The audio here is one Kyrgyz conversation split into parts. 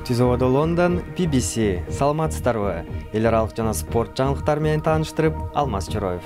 Түзөдө Лондон, BBC, саламатсыздарбы? Эл аралык жана спорт жаңылыктары менен тааныштырып, Алмаз Чороев.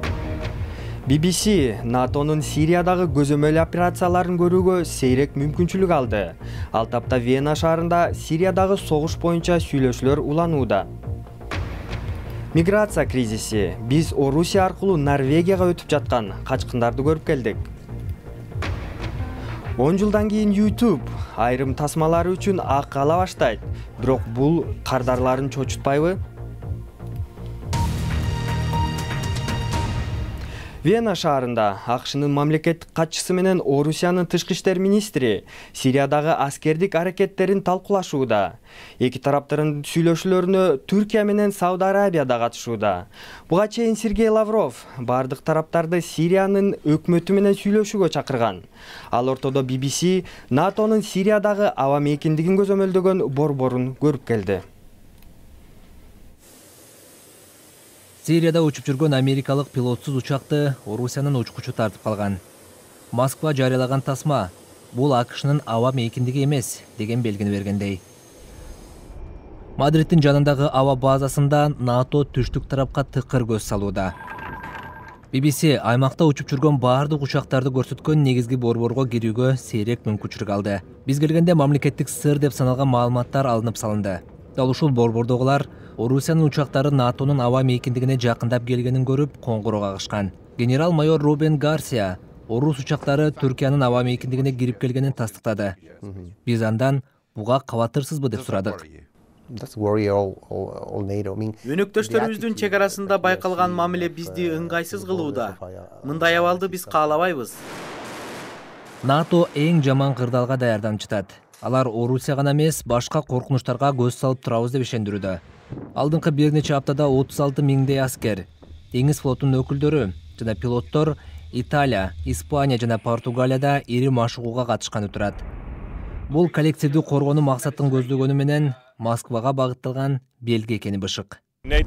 BBC НАТОнун Сириядагы көзөмөл операцияларын көрүүгө сейрек мүмкүнчүлүк алды. Ал тапта Вена шаарында Сириядагы согуш боюнча сүйлөшүүлөр уланууда. Миграция кризиси. Биз Орусия аркылуу Норвегияга өтүп жаткан качкындарды көрүп келдик. 10 жылдан кийин YouTube айрым тасмалары үчүн акы ала баштайт. Бирок бул кардарларын чочутпайбы? Вена шаарында АКШнын мамлекеттик катчысы менен Орусиянын тышкы иштер министри Сириядагы аскердик аракеттерин талкуулашууда. Эки тараптын сүйлөшүүлөрүнө Түркия менен Сауд Арабия да катышууда. Буга чейин Сергей Лавров бардык тараптарды Сириянын өкмөтү менен сүйлөшүүгө чакырган. Ал ортодо BBC НАТОнун Сириядагы аба мейкиндигин көзөмөлдөгөн борборун көрүп келди. Сирияда учуп жүргөн америкалык пилотсуз учакты Орусиянын учкучу тартып калган. Москва жарыялаган тасма бул АКШнын аба мейкиндиги эмес деген белгини бергендей. Мадридтин жанындагы аба базасында НАТО түштүк тарапка тыкыр көз салууда. BBC аймакта учуп жүргөн баардык учактарды көрсөткөн негизги борборго кирүүгө сейрек мүмкүнчүлүк алды. Биз келгенде мамлекеттик сыр деп саналган маалыматтар алынып салынды. Дал ушул борбордогулар Орусиянын учактары НАТОнун аба мейкиндигине жакындап келгенин көрүп коңгуроо кагышкан. Генерал-майор Рубен Гарсия орус учактары Түркиянын аба мейкиндигине кирип келгенин тастыктады. Биз андан буга кабатырсызбы деп сурадык. Өнөктөштөрүбүздүн чек арасында байкалган мамиле бизди ыңгайсыз кылууда. Мындай абалды биз каалабайбыз. НАТО эң жаман кырдаалга даярданып. Алар Орусия гана эмес, башка коркунучтарга көз салып турабыз деп ишендирүүдө. Алдыңкы бир нече аптада 36 миңдей аскер, деңиз флотунун өкүлдөрү жана пилоттор Италия, Испания жана Португалияда ири машыгууга катышканы турат. Бул коллективдүү коргонуу максатын көздөгөнү менен Москвага багытталган белги экени бышык.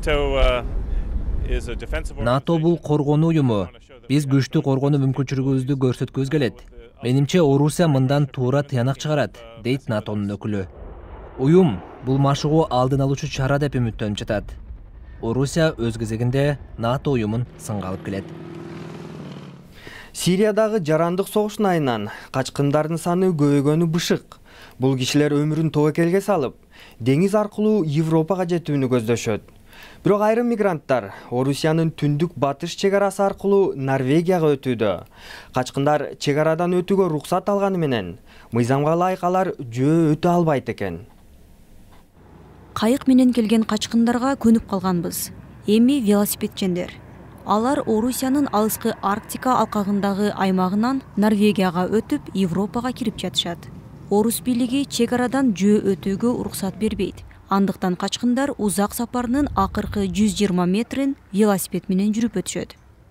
НАТО бул коргонуу уюму. Биз күчтүү коргонуу мүмкүнчүлүгүбүздү көрсөткүбүз келет. Менимче Орусия мындан туура тыянак чыгарат, дейт НАТОнун өкүлү. Уюм бул машыгуу алдын алуучу чара деп үмүттөнүп жатат. Орусия өз кезегинде НАТО уюмун сынга алып келет. Сириядагы жарандык согуштун айынан качкындардын саны көбөйгөнү бышык. Бул кишилер өмүрүн тобокелге салып, деңиз аркылуу Европага жетүүнү көздөшөт. Бирок айрым мигранттар Орусиянын түндүк батыш чек арасы аркылуу Норвегияга өтүүдө. Качкындар чек арадан өтүүгө уруксат алганы менен мыйзамга ылайык алар жөө өтө албайт экен. Кайык менен келген качкындарга көнүп калганбыз. Эми велосипедчендер. Алар Орусиянын алыскы Арктика алкагындагы аймагынан Норвегияга өтүп, Европага кирип жатышат. Орус бийлиги чек арадан жөө өтүүгө уруксат бербейт. Андыктан качкындар узак сапарынын акыркы 120 метрин велосипед менен жүрүп өтүшөт.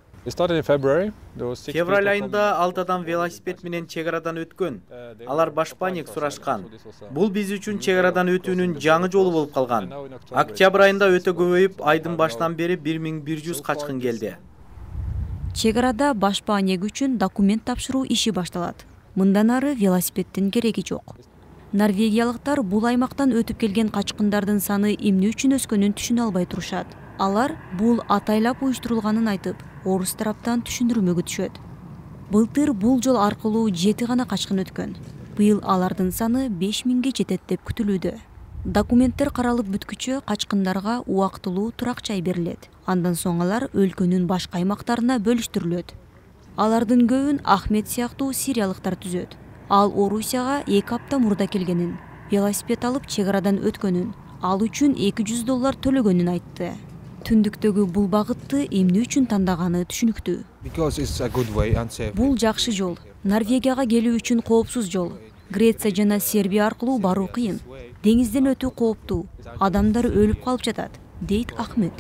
Февраль айында 6 адам велосипед менен чек арадан өткөн. Алар башпаник сурашкан. Бул биз үчүн чек арадан өтүүнүн жаңы жолу болуп калган. Октябрь айында өтө көбөйүп, айдын башынан бери 1100 качкын келди. Чек арада башпаник үчүн документ тапшыруу иши башталат. Мындан ары велосипеддин кереги жок. Норвегиялыктар бул аймактан өтүп келген качкындардын саны эмне үчүн өскөнүн түшүнө албай турушат. Алар бул атайлап уюштурулганын айтып, орус тараптан түшүндүрмө күтүшөт. Былтыр бул жол аркылуу 7 гана качкын өткөн. Быйыл алардын саны 5000ге жетет деп күтүлүүдө. Документтер каралып бүткүчө качкындарга убактылуу турак жай берилет. Андан соң алар өлкөнүн башка аймактарына бөлүштүрүлөт. Алардын көбүн Ахмет сыяктуу сириялыктар түзөт. Ал Орусияга 2 апта мурда келгенин, велосипед алып чек арадан өткөнүн, ал үчүн $200 төлөгөнүн айтты. Түндүктөгү бул багытты эмне үчүн тандаганы түшүнүктүү. Бул жакшы жол. Норвегияга келүү үчүн коопсуз жол. Греция жана Сербия аркылуу баруу кыйын. Деңизден өтүү кооптуу. Адамдар өлүп калып жатат, дейт Ахмет.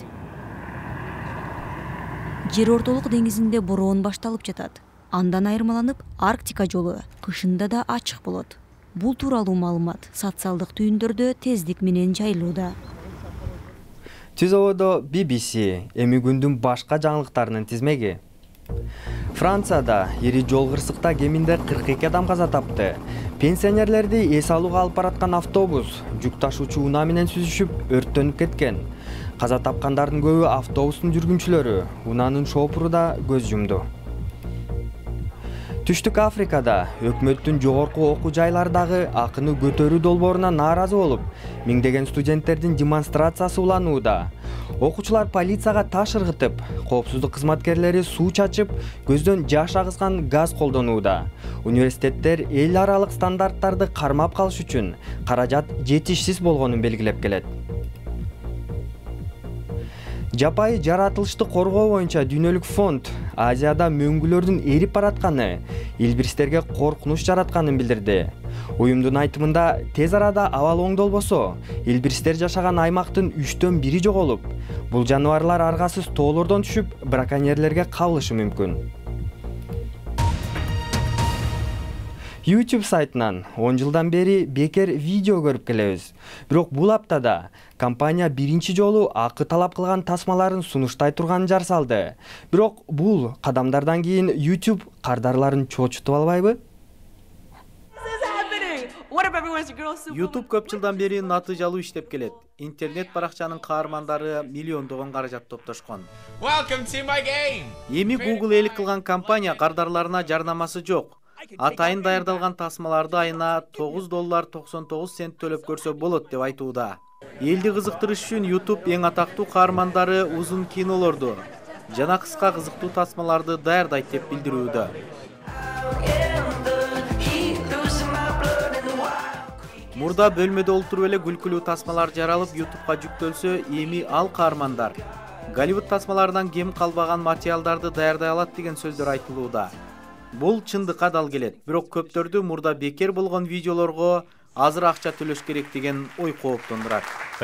Жер ортолук деңизинде бороон башталып жатат. Андан айырмаланып, Арктика жолу кышында да ачык болот. Бул тууралуу маалымат социалдык түйүндөрдө тездик менен жайылууда. Түзөдө BBC эми күндүн башка жаңылыктарынын тизмеги. Францияда ири жол кырсыкта кеминде 42 адам каза тапты. Пенсионерлерди эс алууга алып бараткан автобус жүк ташуучу унаа менен сүзүшүп өрттөнүп кеткен. Каза тапкандардын көбү автобустун жүргүнчүлөрү, унаанын шофуру да көз жумду. Түштүк Африкада өкмөттүн жогорку окуу жайлардагы акыны көтөрүү долбооруна нааразы болуп, миңдеген студенттердин демонстрациясы уланууда. Окуучулар полицияга таш ыргытып, коопсуздук кызматкерлери суу чачып, көздөн жаш агызган газ колдонууда. Университеттер эл аралык стандарттарды кармап калыш үчүн каражат жетишсиз болгонун белгилеп келет. Жапайы жаратылышты коргоо боюнча дүйнөлүк фонд Азияда мөңгүлөрдүн эрип баратканы илбирстерге коркунуч жаратканын билдирди. Уюмдун айтымында тез арада абал оңдолбосо, илбирстер жашаган аймактын 1/3 жоголуп, бул жаныбарлар аргасыз тоолордон түшүп, браконьерлерге кабылышы мүмкүн. YouTube сайтынан 10 жылдан бери бекер видео көрүп келебиз. Бирок бул аптада компания биринчи жолу акы талап кылган тасмаларын сунуштай турганын жар салды. Бирок бул кадамдардан кийин YouTube кардарларын чочутуп албайбы? YouTube көп жылдан бери натыйжалуу иштеп келет. Интернет баракчанын каармандары миллиондогон каражат топтошкон. Эми Google элик кылган компания кардарларына жарнамасы жок. Атайын даярдалган тасмаларды айына $9.99 төлөп көрсө болот деп айтууда. Элди кызыктырыш үчүн YouTube эң атактуу каармандары узун кинолорду жана кыска кызыктуу тасмаларды даярдайт деп билдирүүдө. Мурда бөлмөдө олтуруп эле күлкүлүү тасмалар жаралып YouTube'га жүктөлсө, эми ал каармандар Голливуд тасмаларынан кем калбаган материалдарды даярдай алат деген сөздөр айтылууда. Бул чындыкка дал келет, бирок көптөрдү мурда бекер болгон видеолорго азыр акча төлөш керек деген ой кооптондурат.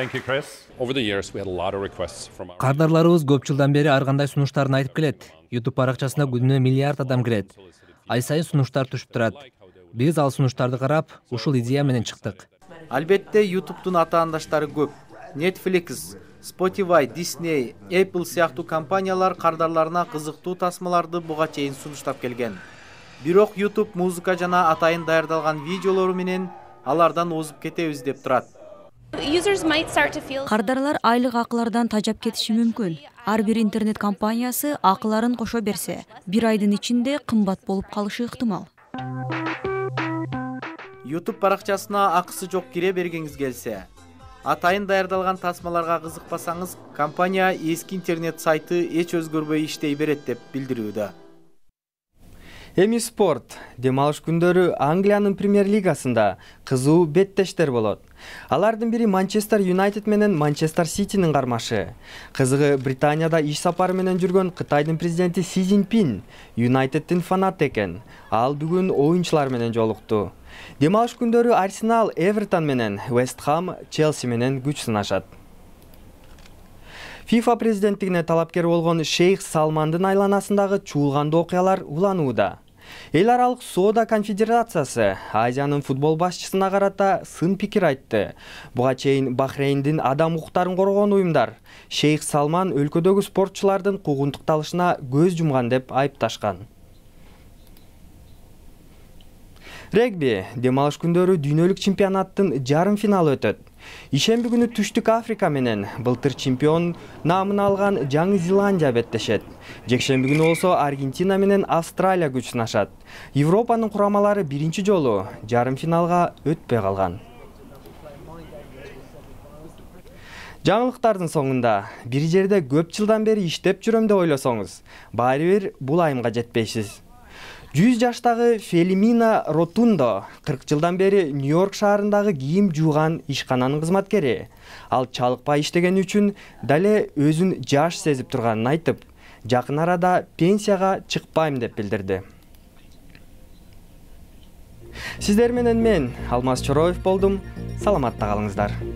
Кардарларыбыз көп жылдан бери ар кандай сунуштарын айтып келет. YouTube баракчасына күнүнө миллиард адам кирет. Ай сайын сунуштар түшүп турат. Биз ал сунуштарды карап, ушул идея менен чыктык. Албетте, YouTube'дун атаандаштары көп. Netflix, Spotify, Disney, Apple сыяктуу компаниялар кардарларына кызыктуу тасмаларды буга чейин сунуштап келген. Бирок YouTube музыка жана атайын даярдалган видеолору менен алардан озуп кетебиз деп турат. Кардарлар айлык акылардан тажап кетиши мүмкүн. Ар бир интернет компаниясы акыларын кошо берсе, бир айдын ичинде кымбат болуп калышы ыктымал. YouTube баракчасына акысы жок кире бергиңиз келсе, атайын даярдалган тасмаларга кызыкпасаңыз, компания эски интернет сайты эч өзгөрбөй иштей берет деп билдирүүдө. Эми спорт. Демалыш күндөрү Англиянын премьер-лигасында кызуу беттештер болот. Алардын бири Манчестер Юнайтед менен Манчестер Ситинин кармашы. Кызыгы, Британияда иш сапары менен жүргөн Кытайдын президенти Си Цзиньпин Юнайтеддин фанаты экен. Ал бүгүн оюнчулар менен жолукту. Демалыш күндөрү Арсенал Эвертон менен, Вест Хам Челси менен күч сынашат. FIFA президенттигине талапкер болгон Шейх Салмандын айланасындагы чуулгандуу окуялар уланууда. Эл аралык соода конфедерациясы Азиянын футбол башчысына карата сын пикир айтты. Буга чейин Бахрейндин адам укуктарын коргоон уюмдар Шейх Салман өлкөдөгү спортчулардын куугунтукталышына көз жумган деп айыпташкан. Регби. Демалыш күндөрү дүйнөлүк чемпионаттын жарым финалы өтөт. Ишемби күнү Түштүк Африка менен былтыр чемпион наамын алган Жаңы Зеландия беттешет. Жекшемби күнү болсо Аргентина менен Австралия күч сынашат. Европанын курамалары биринчи жолу жарым финалга өтпөй калган. Жаңылыктардын соңунда бир жерде көп жылдан бери иштеп жүрөм деп ойлосоңуз, баары бир бул айымга жетпейсиз. 100 жаштагы Фелимина Ротундо 40 жылдан бери Нью-Йорк шаарындагы кийим жууган ишкананын кызматкери. Ал чалыкпай иштегени үчүн дале өзүн жаш сезип турганын айтып, жакын арада пенсияга чыкпайм деп билдирди. Сиздер менен мен Алмаз Чороев болдум. Саламатта калыңыздар.